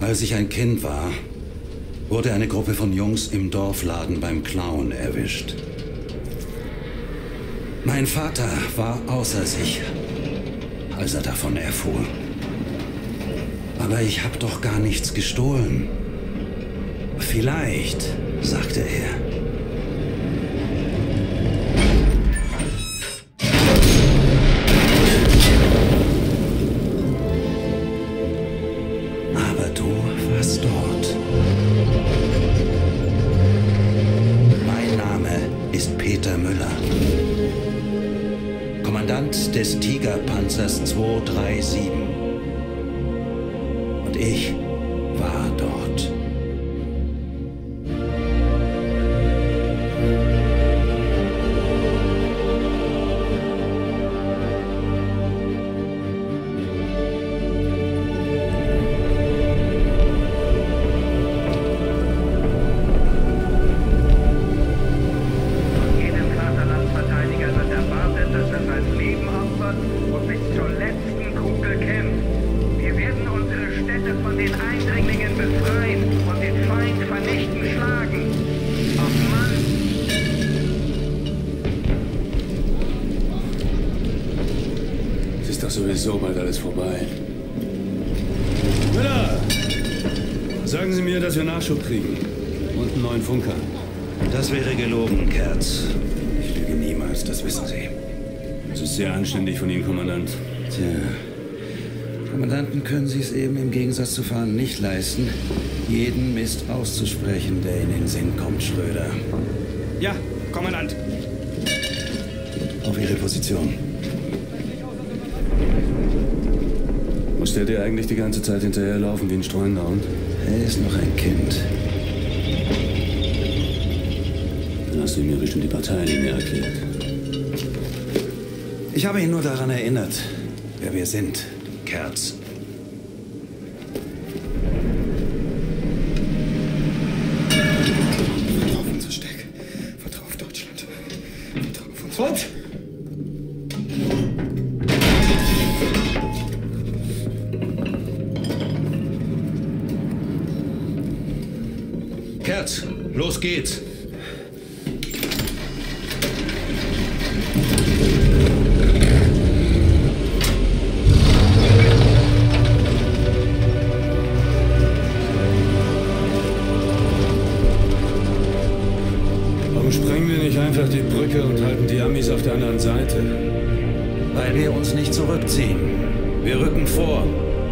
Als ich ein Kind war, wurde eine Gruppe von Jungs im Dorfladen beim Klauen erwischt. Mein Vater war außer sich, als er davon erfuhr. Aber ich habe doch gar nichts gestohlen. Vielleicht, sagte er. Aber du warst dort. Mein Name ist Peter Müller. Kommandant des Tigerpanzers 237. Und ich war dort. Sowieso bald alles vorbei. Müller! Sagen Sie mir, dass wir Nachschub kriegen. Und einen neuen Funker. Das wäre gelogen, Kerz. Ich lüge niemals, das wissen Sie. Das ist sehr anständig von Ihnen, Kommandant. Tja, Kommandanten können Sie es eben im Gegensatz zu Fahren nicht leisten, jeden Mist auszusprechen, der in den Sinn kommt, Schröder. Ja, Kommandant. Auf Ihre Position. Muss der dir eigentlich die ganze Zeit hinterherlaufen wie ein streunender Hund? Er ist noch ein Kind. Dann hast du ihm ja bestimmt die Parteilinie erklärt. Ich habe ihn nur daran erinnert, wer wir sind, Kerz. Vertrau auf unser Steck. Vertrau auf Deutschland. Vertrau auf uns. Und? Kerz, los geht's. Warum sprengen wir nicht einfach die Brücke und halten die Amis auf der anderen Seite? Weil wir uns nicht zurückziehen. Wir rücken vor.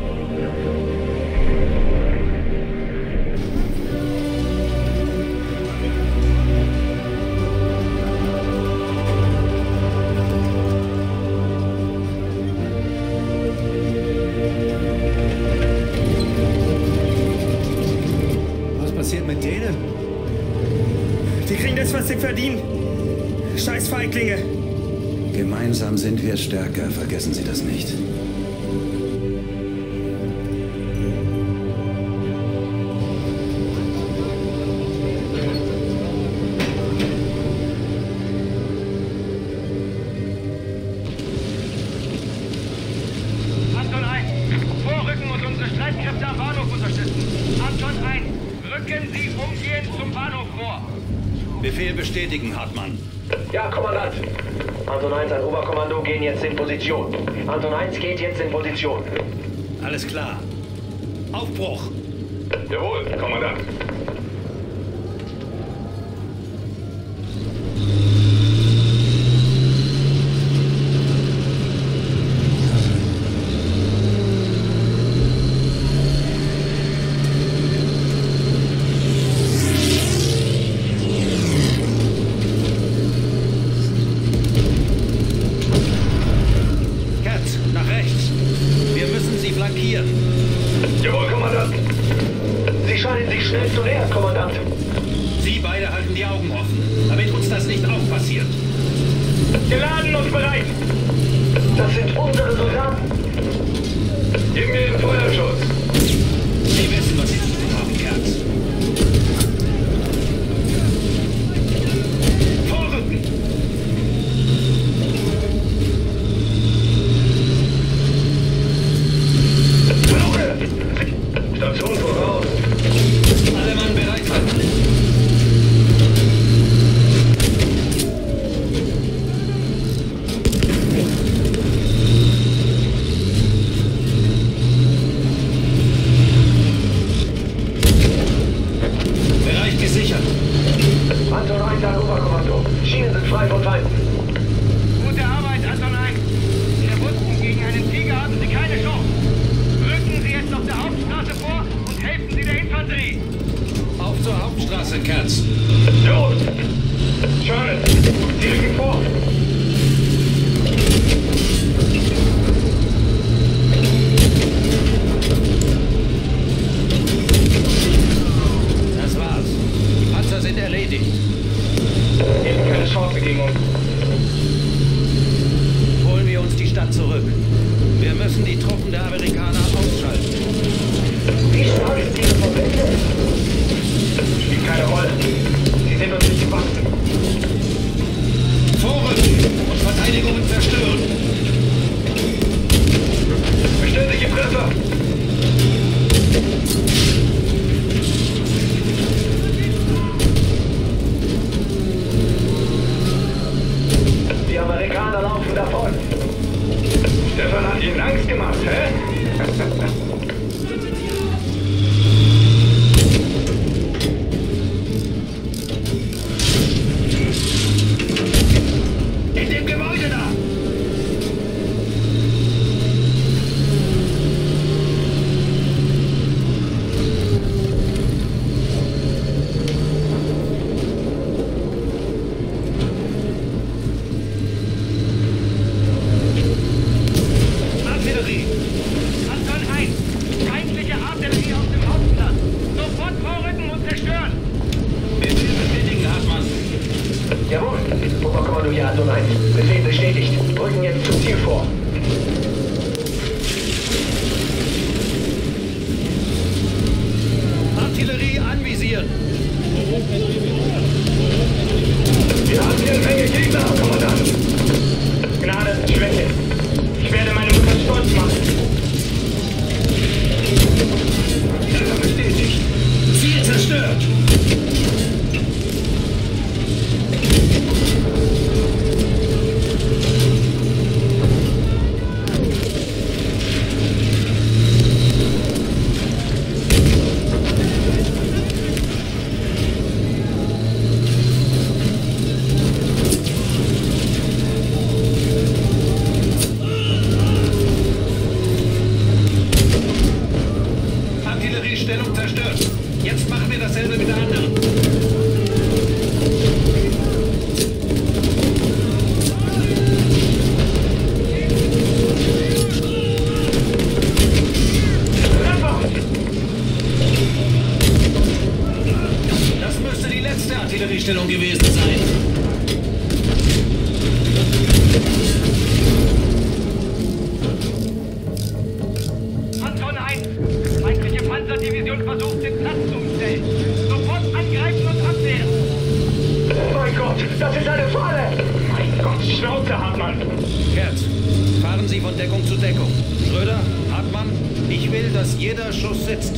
Mit denen? Die kriegen das, was sie verdienen. Scheiß Feiglinge. Gemeinsam sind wir stärker, vergessen Sie das nicht. Anton 1, vorrücken und unsere Streitkräfte am Bahnhof unterstützen. Anton 1. Rücken Sie umgehend zum Bahnhof vor. Befehl bestätigen, Hartmann. Ja, Kommandant. Anton 1, ein Oberkommando, gehen jetzt in Position. Anton 1 geht jetzt in Position. Alles klar. Aufbruch! Jawohl, Kommandant. Jawohl, Kommandant. Sie scheinen sich schnell zu nähern, Kommandant. Sie beide halten die Augen offen, damit uns das nicht auch passiert. Geladen und bereit. Das sind unsere Soldaten. Gib mir den Feuerschutz. Sie wissen, was Sie zu tun haben, Kerz. Vorrücken. Station voraus. 1 an Oberkommando. Schienen sind frei von Feinden. Gute Arbeit, Anton 1. Wir wussten, gegen einen Tiger haben Sie keine Chance. Rücken Sie jetzt auf der Hauptstraße vor und helfen Sie der Infanterie. Auf zur Hauptstraße, Katz. Los! Sherman, Sie rücken vor. Das war's. Die Panzer sind erledigt. Eben keine Chance gegen uns. Holen wir uns die Stadt zurück. Wir müssen die Truppen der Amerikaner ausschalten. Wie stark ist diese Verbände? Spielt keine Rolle. Sie sind uns nicht gewachsen. Vorrücken und Verteidigungen zerstören. Bestätige Treffer. Die Amerikaner laufen davon. Stefan hat Ihnen Angst gemacht, hä? In dem Gebäude da! Artillerie! Anton 1. Feindliche Artillerie auf dem Hauptplatz. Sofort vorrücken und zerstören. Befehl bestätigen, Hartmann. Jawohl. Oberkommando hier Anton 1. Befehl bestätigt. Rücken jetzt zum Ziel vor. Artillerie anvisieren. Wir haben hier eine Menge Gegner, Kommandant. Gnade, Schwäche. Ich werde meine Mutter stolz machen. Treffer bestätigt. Ziel zerstört. Artilleriestellung zerstört. Jetzt machen wir dasselbe mit der anderen. Treffer! Das müsste die letzte Artilleriestellung gewesen sein. Anton 1. Feindliche Panzerdivision versucht, den Platz zu umstellen. Sofort angreifen und abwehren. Oh mein Gott, das ist eine Falle! Mein Gott, Schnauze, Hartmann. Kerz, fahren Sie von Deckung zu Deckung. Schröder, Hartmann, ich will, dass jeder Schuss sitzt.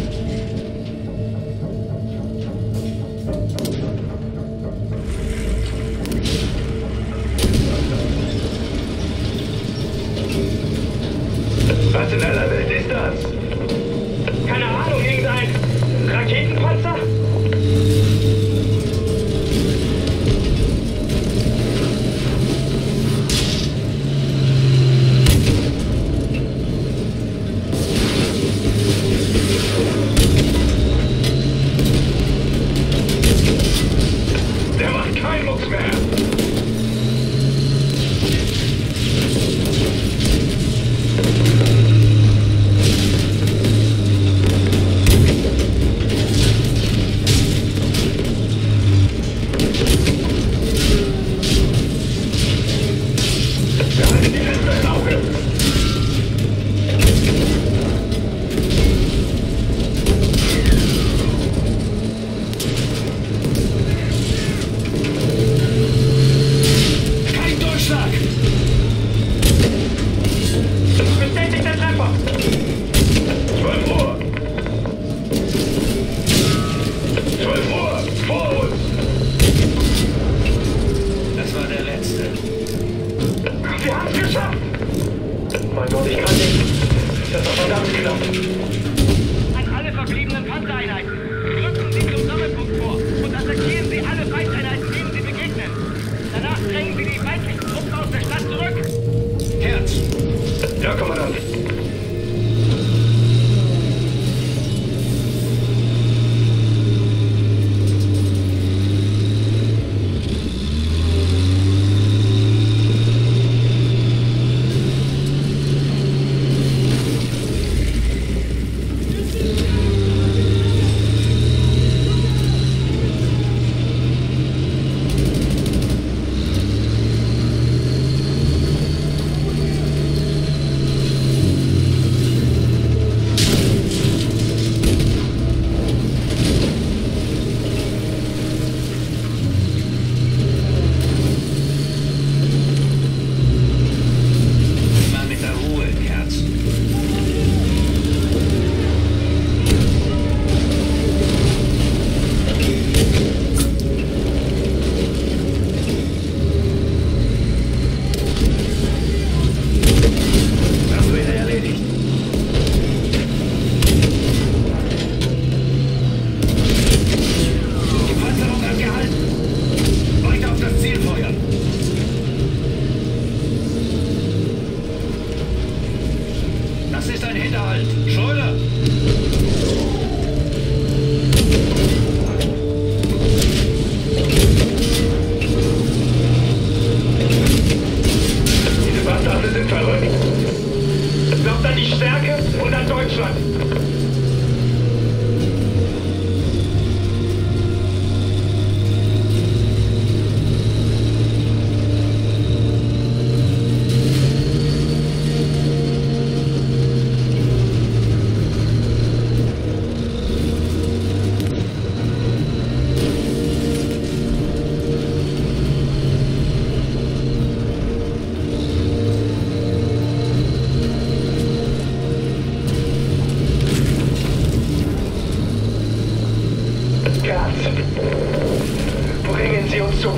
Was in aller Welt ist das? Keine Ahnung, irgendein Raketenpanzer?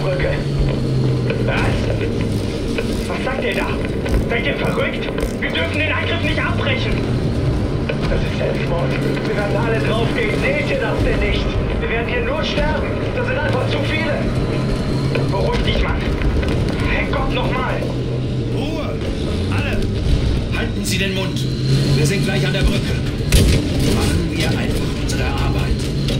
Brücke. Was sagt ihr da? Seid ihr verrückt? Wir dürfen den Angriff nicht abbrechen. Das ist Selbstmord. Wir werden alle draufgehen. Seht ihr das denn nicht? Wir werden hier nur sterben. Das sind einfach zu viele. Beruhig dich, Mann. Herrgott, nochmal. Ruhe! Alle! Halten Sie den Mund. Wir sind gleich an der Brücke. Machen wir einfach unsere Arbeit.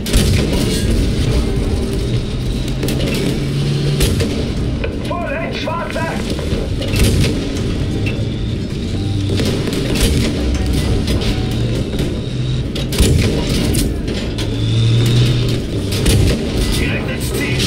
Vollends, Schwarze! Direkt ins Ziel.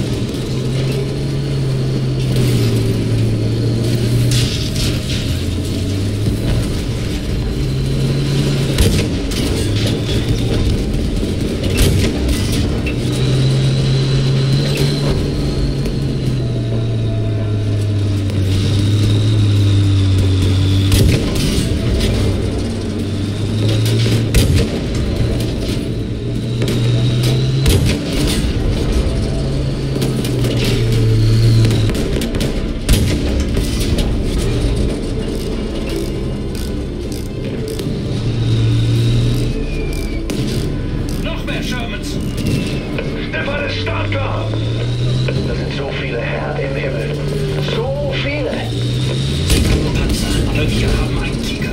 Stefan ist startklar! Das sind so viele, Herr im Himmel. So viele! Sie haben Panzer, aber wir haben einen Tiger.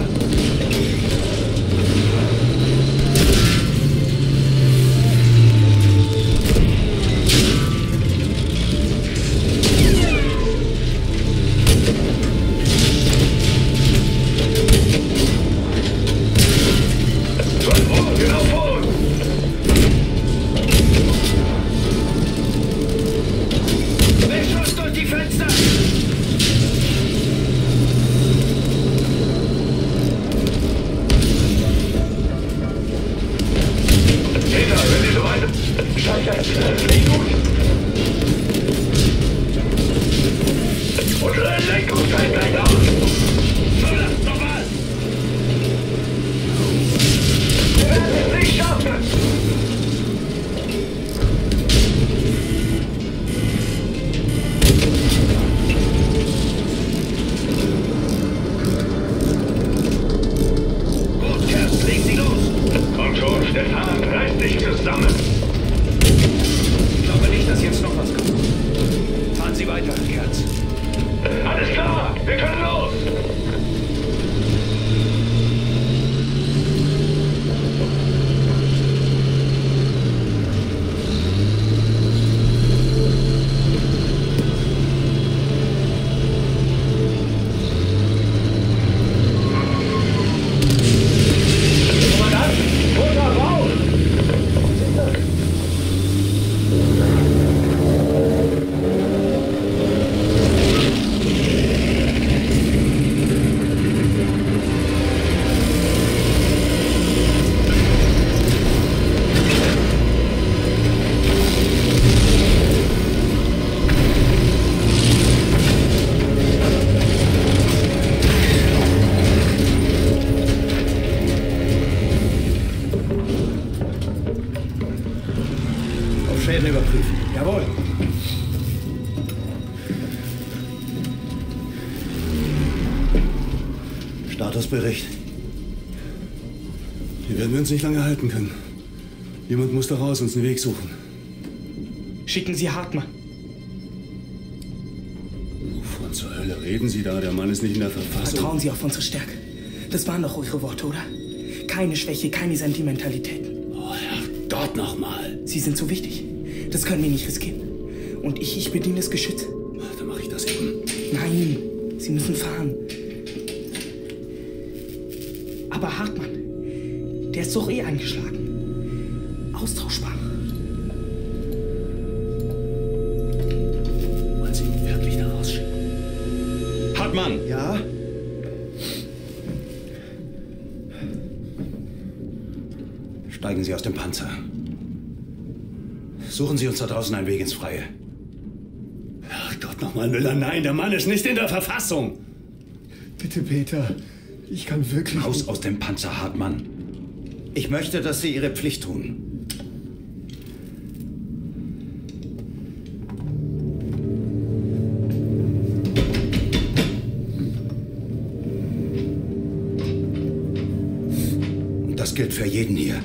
Schäden überprüfen. Jawohl. Statusbericht. Hier werden wir uns nicht lange halten können. Jemand muss da raus, uns einen Weg suchen. Schicken Sie Hartmann. Wovon zur Hölle reden Sie da? Der Mann ist nicht in der Verfassung. Vertrauen Sie auf unsere Stärke. Das waren doch eure Worte, oder? Keine Schwäche, keine Sentimentalitäten. Oh, Herrgott, nochmal. Sie sind so wichtig. Das können wir nicht riskieren. Und ich bediene das Geschütz. Dann mache ich das eben. Nein, Sie müssen fahren. Aber Hartmann, der ist doch eh angeschlagen. Austauschbar. Wollen Sie ihn wirklich da rausschicken? Hartmann! Ja? Steigen Sie aus dem Panzer. Suchen Sie uns da draußen einen Weg ins Freie. Herrgott, nochmal, Müller, nein, der Mann ist nicht in der Verfassung. Bitte, Peter, ich kann wirklich... Raus aus dem Panzer, Hartmann. Ich möchte, dass Sie Ihre Pflicht tun. gilt für jeden hier.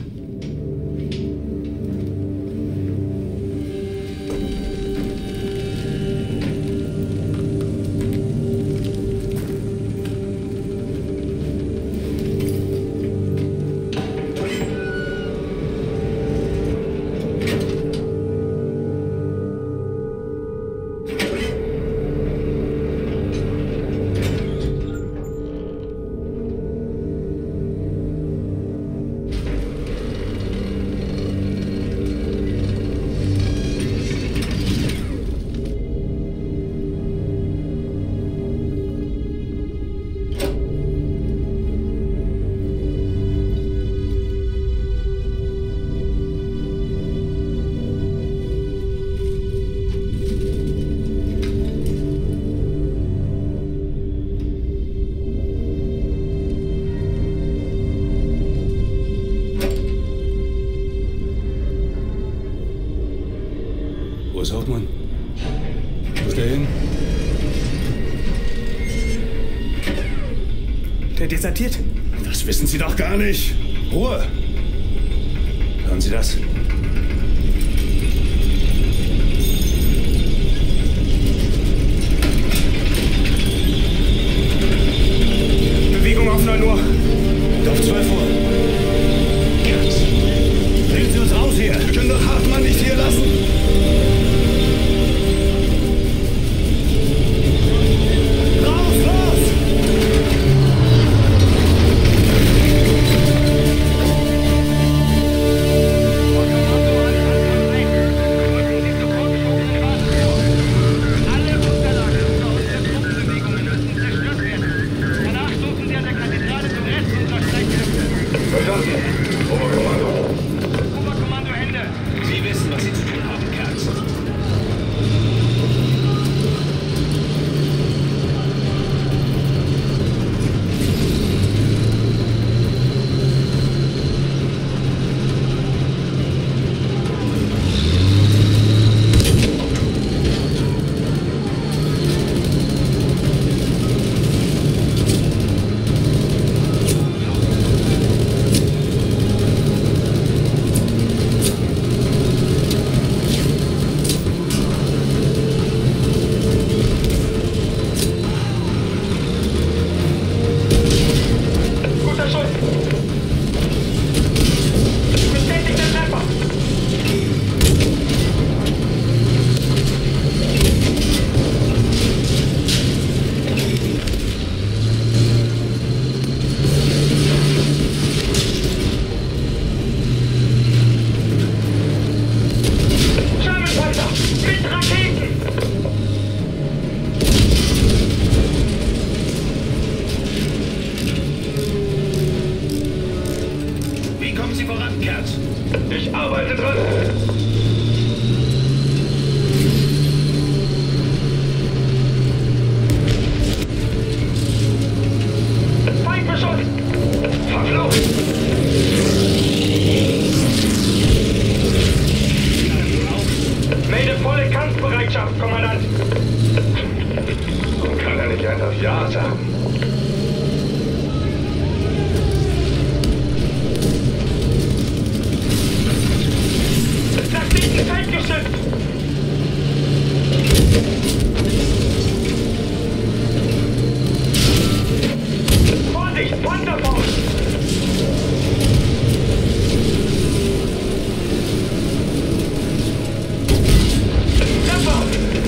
Wo ist Hauptmann? Wo ist der hin? Der desertiert. Das wissen Sie doch gar nicht. Ruhe! Hören Sie das? Bewegung auf 9 Uhr. Und auf 12 Uhr. Bringen Sie uns raus hier. Wir können doch Hartmann nicht hier lassen. Ich arbeite dran. Feindbeschuss! Verflucht! Melde volle Kampfbereitschaft, Kommandant! Kann er nicht einfach Ja sagen? Feindgeschützt! Vorsicht, Panzerfaust! Treffer!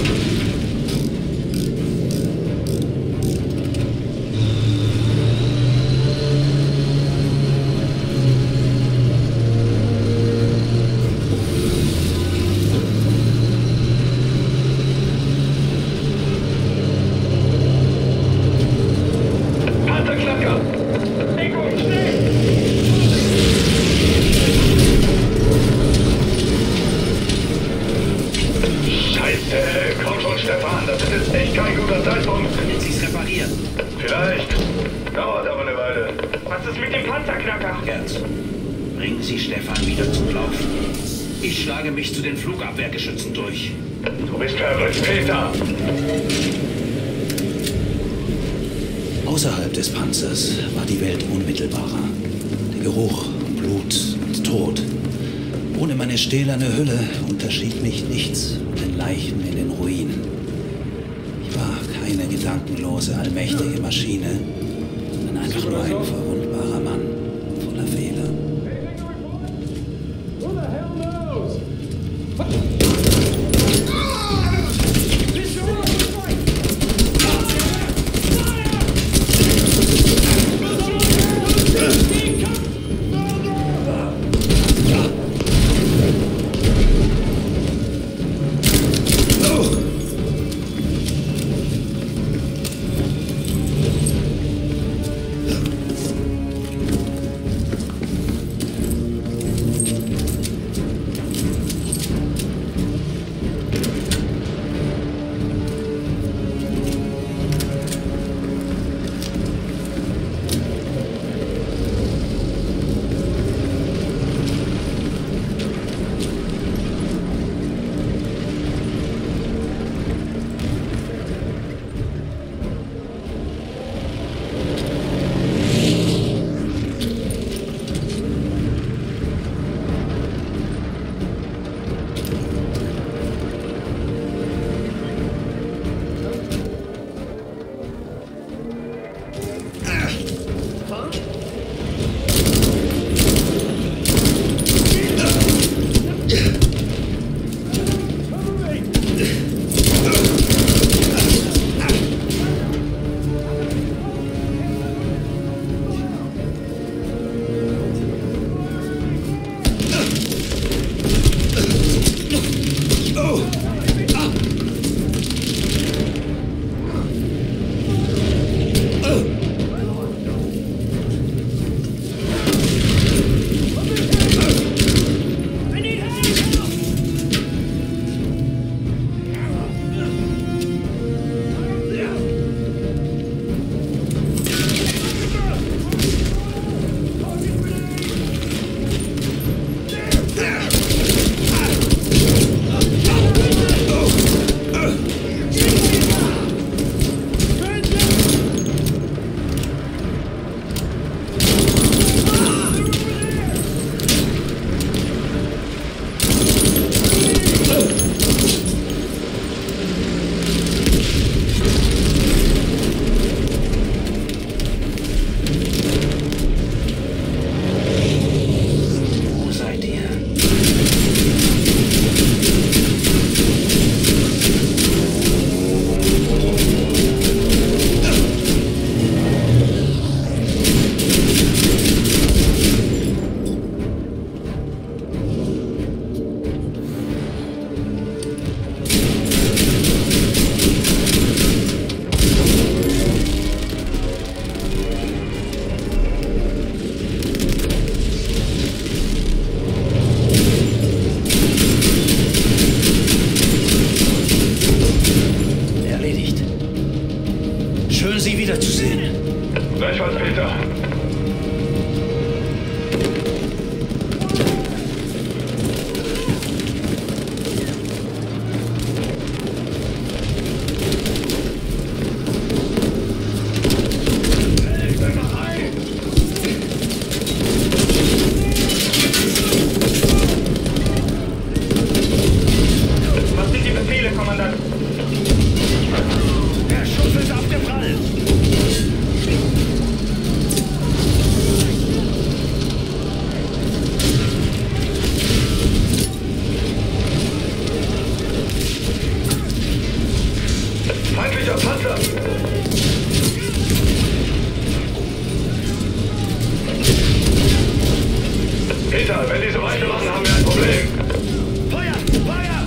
Bringen Sie Stefan wieder zum Laufen. Ich schlage mich zu den Flugabwehrgeschützen durch. Du bist verrückt, Peter! Außerhalb des Panzers war die Welt unmittelbarer. Der Geruch Blut und Tod. Ohne meine stählerne Hülle unterschied mich nichts von den Leichen in den Ruinen. Ich war keine gedankenlose, allmächtige Maschine, sondern einfach nur ein verwundbarer Mann voller Fehler. Sie wiederzusehen. Gleichfalls, Peter. Was sind die Befehle, Kommandant? Der Schuss ist abgeprallt. Feindlicher Panzer! Peter, wenn die so weitermachen, haben wir ein Problem. Feuer! Feuer!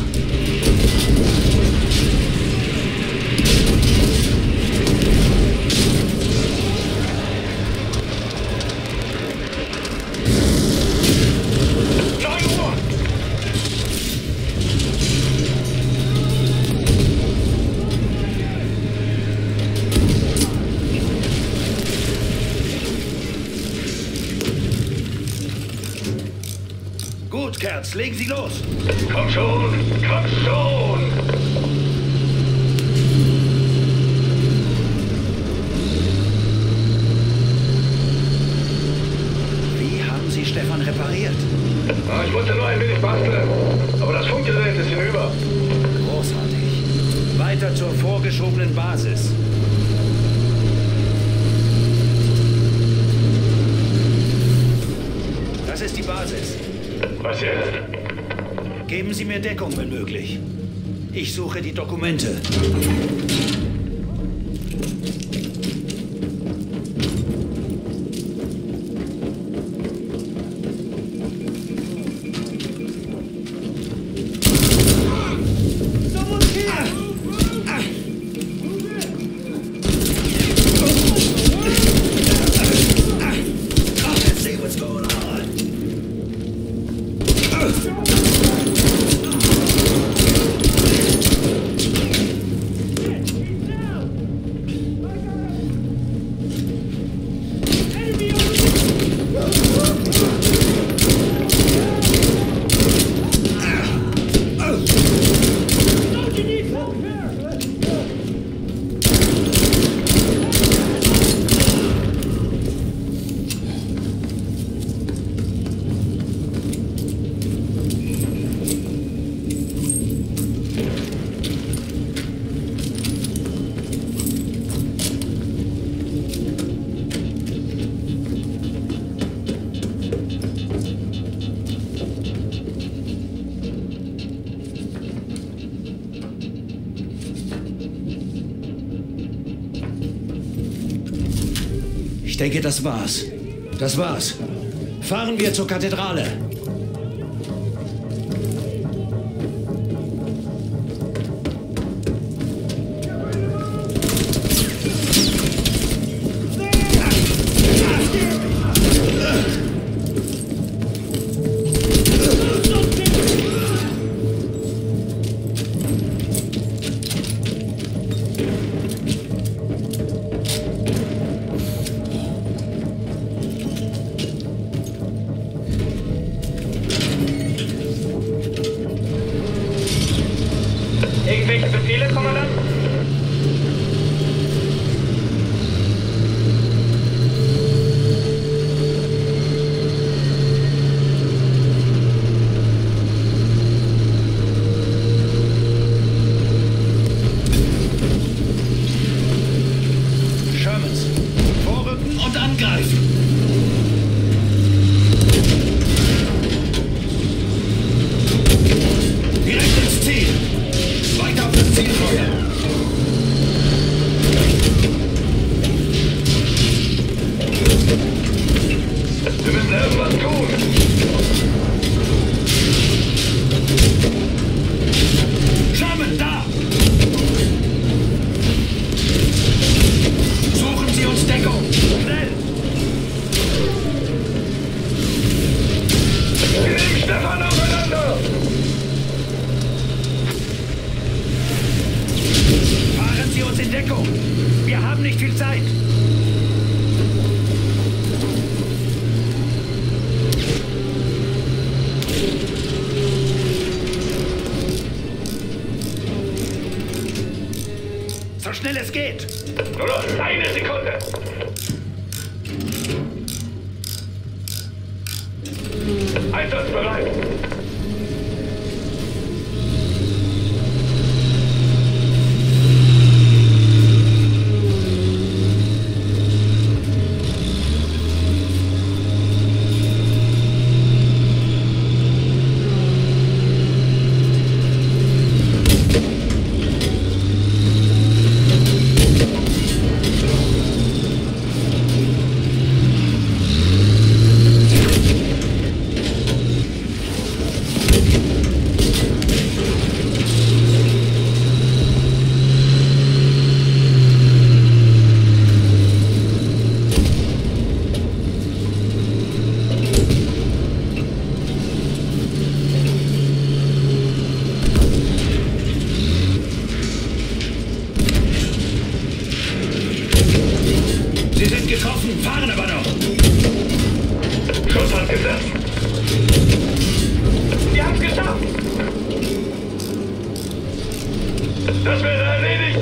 Gut, Kerz, legen Sie los. Komm schon, komm schon! Wie haben Sie Stefan repariert? vorgeschobenen Basis. Das ist die Basis. Was jetzt? Geben Sie mir Deckung, wenn möglich. Ich suche die Dokumente. Ich denke, das war's. Das war's. Fahren wir zur Kathedrale. Irgendwelche Befehle, Kommandant? Shermans, vorrücken und angreifen. Direkt ins Ziel. Weiter auf das Ziel feuern. Wir müssen irgendwas tun. Sherman, da! Suchen Sie uns Deckung. Schnell! Wir nehmen Stefan aufeinander. Fahren Sie uns in Deckung. Wir haben nicht viel Zeit. So schnell es geht. Nur noch eine Sekunde. Einsatzbereit. Sie sind getroffen, fahren aber noch. Schuss angesetzt. Wir haben es geschafft. Das wäre erledigt.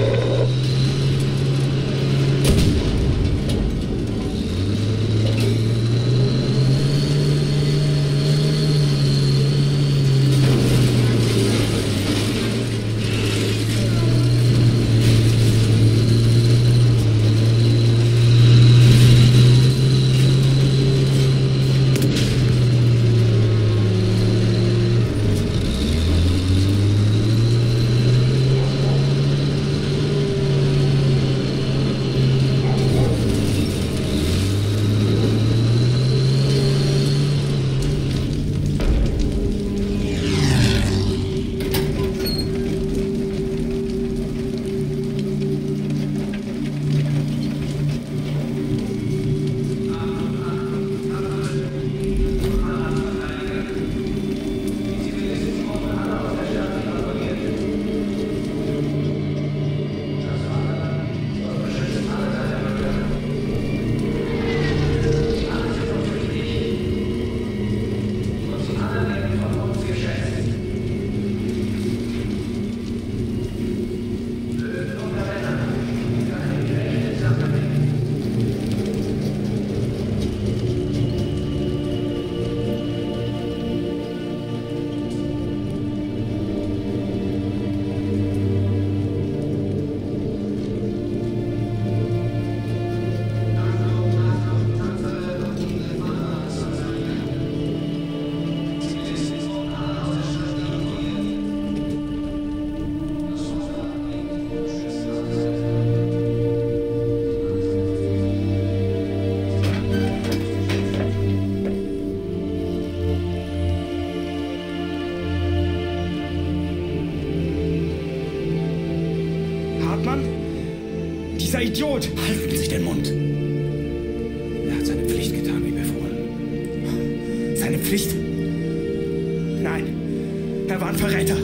Mann? Dieser Idiot! Halten Sie den Mund. Er hat seine Pflicht getan, wie befohlen. Seine Pflicht? Nein, er war ein Verräter.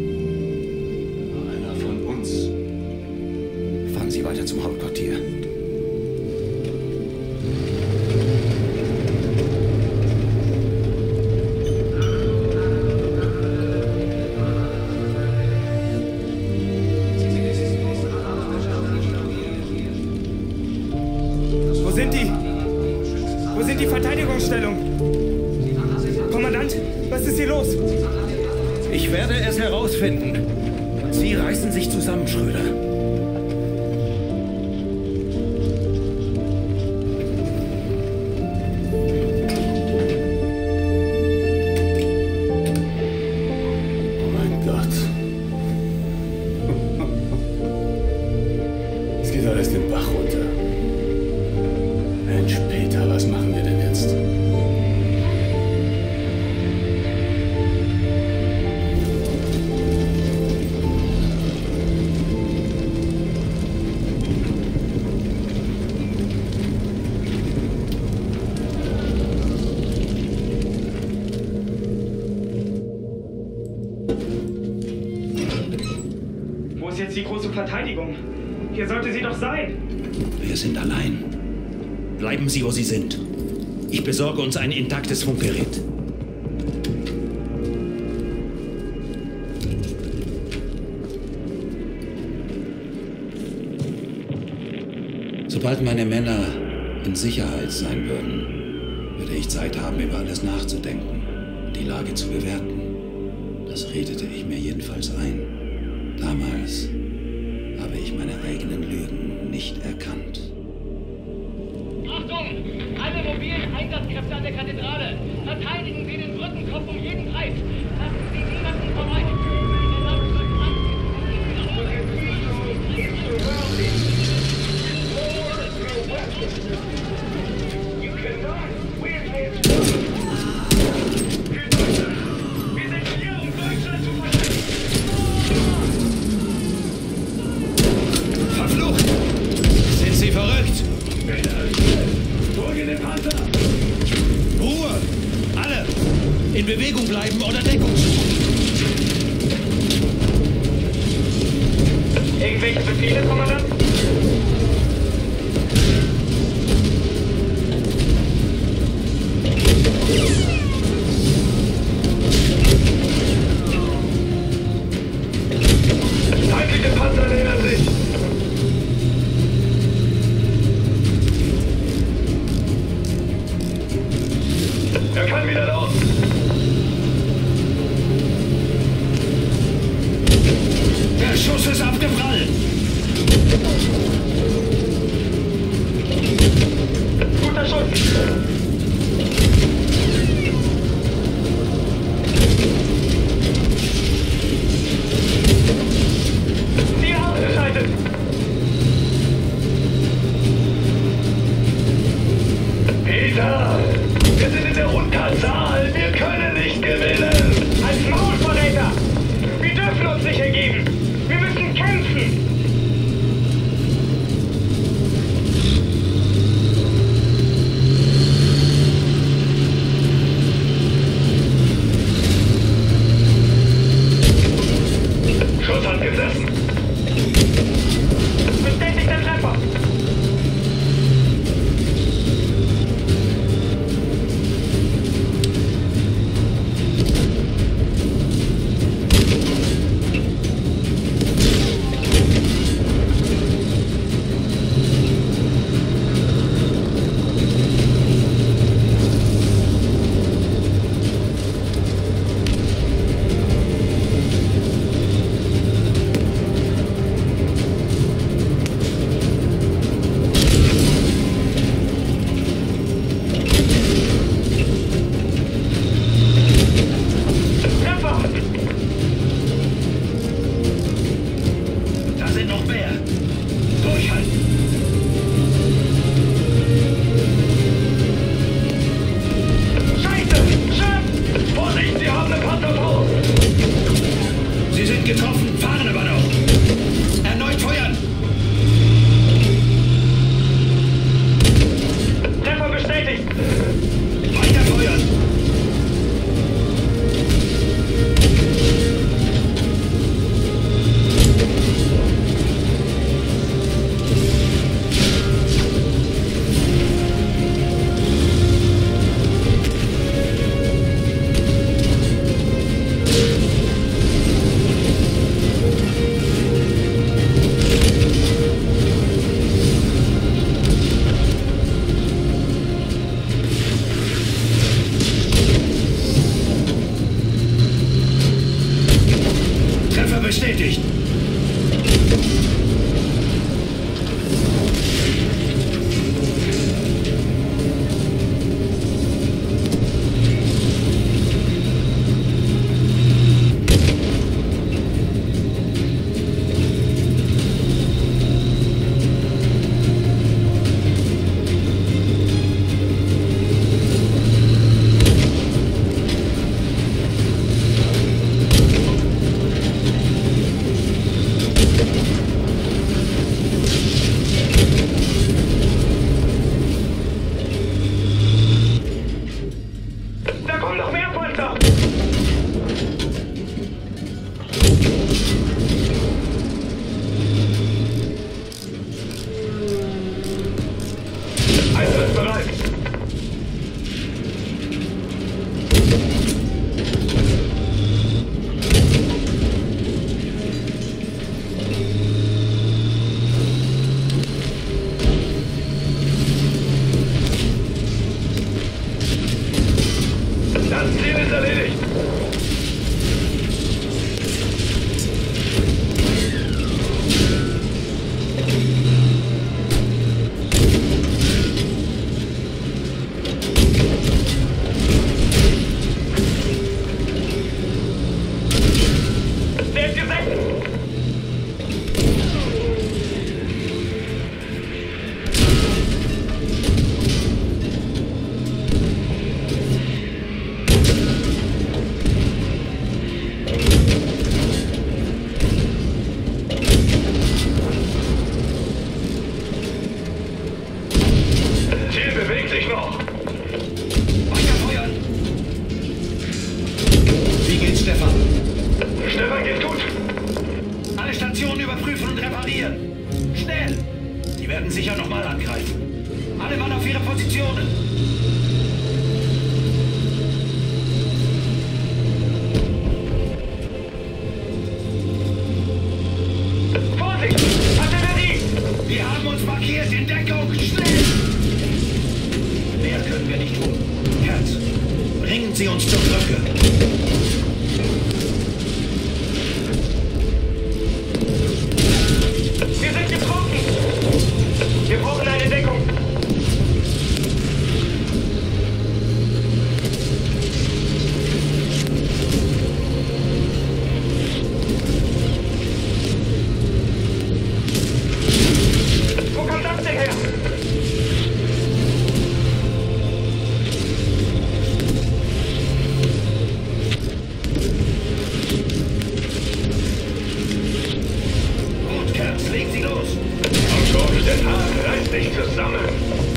Einer von uns. Fahren Sie weiter zum Hauptquartier. Wo sind die Verteidigungsstellungen? Kommandant, was ist hier los? Ich werde es herausfinden. Sie reißen sich zusammen, Schröder. Oh mein Gott. Es geht alles den Bach runter. Mensch, Peter, was machen wir denn jetzt? Wo ist jetzt die große Verteidigung? Hier sollte sie doch sein. Wir sind allein. Bleiben Sie, wo Sie sind. Ich besorge uns ein intaktes Funkgerät. Sobald meine Männer in Sicherheit sein würden, würde ich Zeit haben, über alles nachzudenken, die Lage zu bewerten. Das redete ich mir jedenfalls ein. Damals habe ich meine eigenen Lügen nicht erkannt. Achtung! Alle mobilen Einsatzkräfte an der Kathedrale! Verteidigen Sie den Brückenkopf um jeden Preis! Lassen Sie niemanden vorbei! Verflucht! Sind Sie verrückt? Drücke den Panzer! Ruhe! Alle! In Bewegung bleiben oder Deckung suchen! Irgendwelche Befehle, Kommandant? Feindliche Panzer nähern sich! Er kann wieder los! Der Schuss ist abgeprallt! Schnell! Die werden sicher nochmal angreifen. Alle Mann auf ihre Positionen! Vorsicht! Artillerie! Wir haben uns markiert! In Deckung! Schnell! Mehr können wir nicht tun. Herz, bringen Sie uns zur Brücke! Wir sind getroffen! Wir brauchen eine Deckung! Wo kommt das denn her? Gut, Kerz, legen Sie los! Komm schon, Stefan, reiß dich zusammen!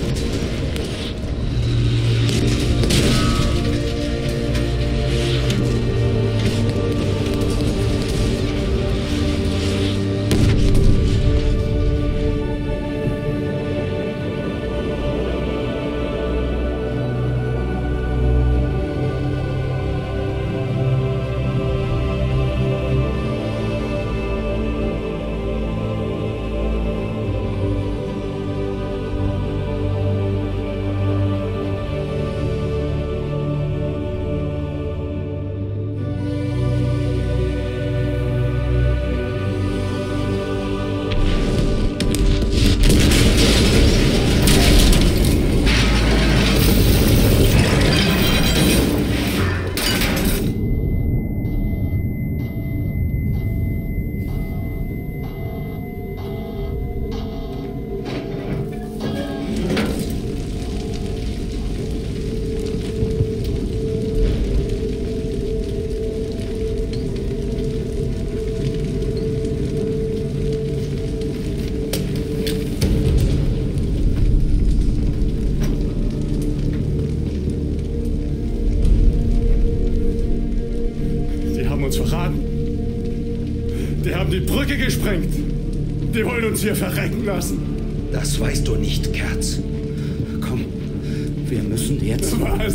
Die haben die Brücke gesprengt. Die wollen uns hier verrecken lassen. Das weißt du nicht, Kerz. Komm, wir müssen jetzt... Was?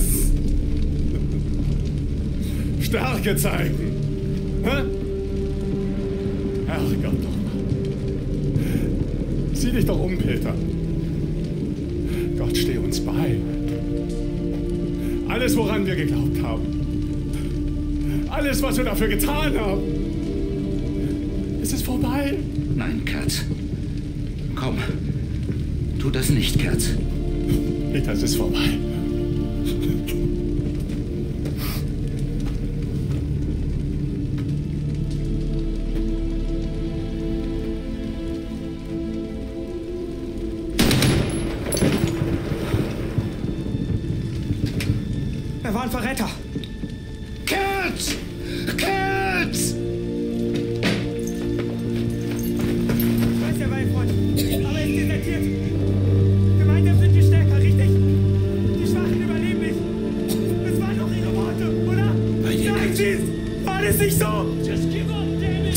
Stärke zeigen. Hä? Herrgott doch mal. Sieh dich doch um, Peter. Gott steh uns bei. Alles, woran wir geglaubt haben. Alles, was wir dafür getan haben. Es ist vorbei. Nein, Kerz. Komm. Tu das nicht, Kerz. Peter, es ist vorbei. Er war ein Verräter. Kerz! Kerz! Ich weiß, er war ein Freund. Aber er ist desertiert. Gemeinsam sind wir stärker, richtig? Die Schwachen überleben nicht. Das waren doch ihre Worte, oder? Sagen Sie es! War das nicht so? Just give up, David!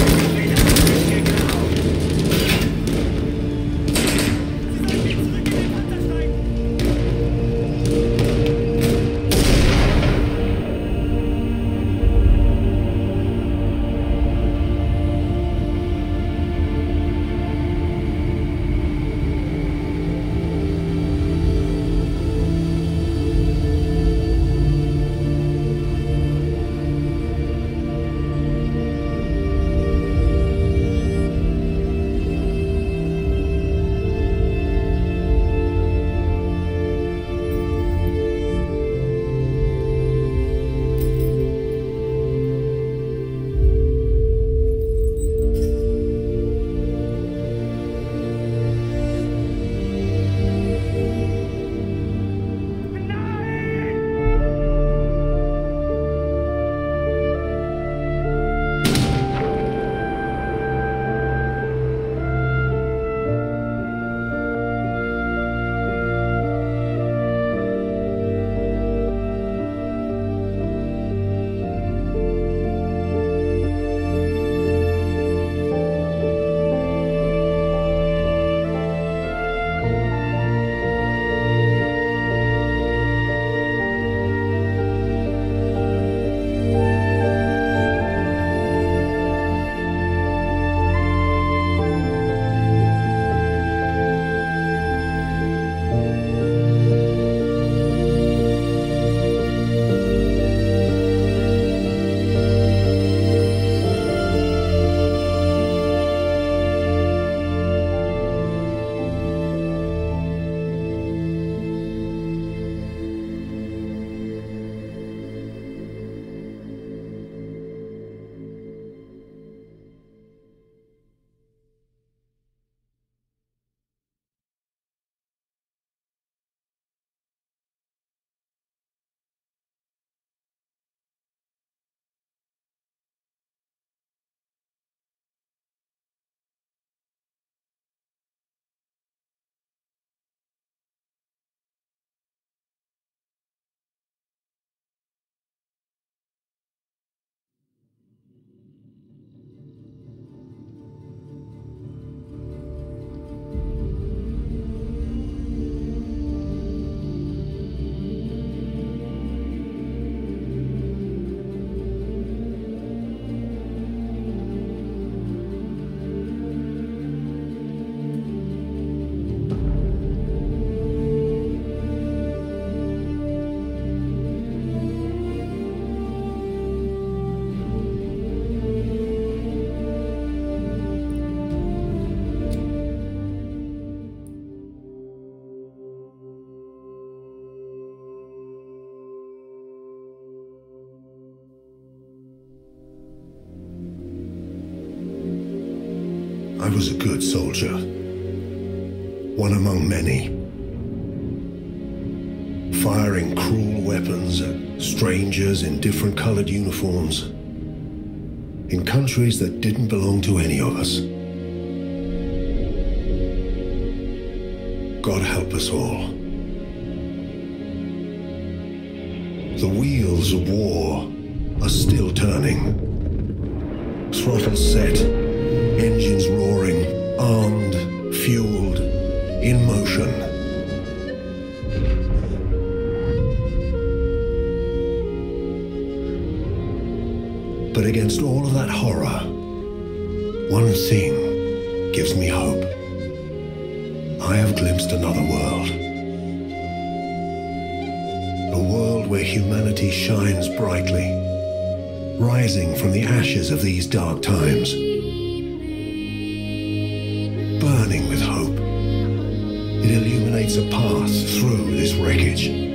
Sie sollten zurück in den Panzer steigen. I was a good soldier. One among many. Firing cruel weapons at strangers in different colored uniforms. In countries that didn't belong to any of us. God help us all. The wheels of war are still turning. Throttles set, engines roaring, armed, fueled, in motion. But against all of that horror, one thing gives me hope. I have glimpsed another world. A world where humanity shines brightly, rising from the ashes of these dark times. Burning with hope, it illuminates a path through this wreckage.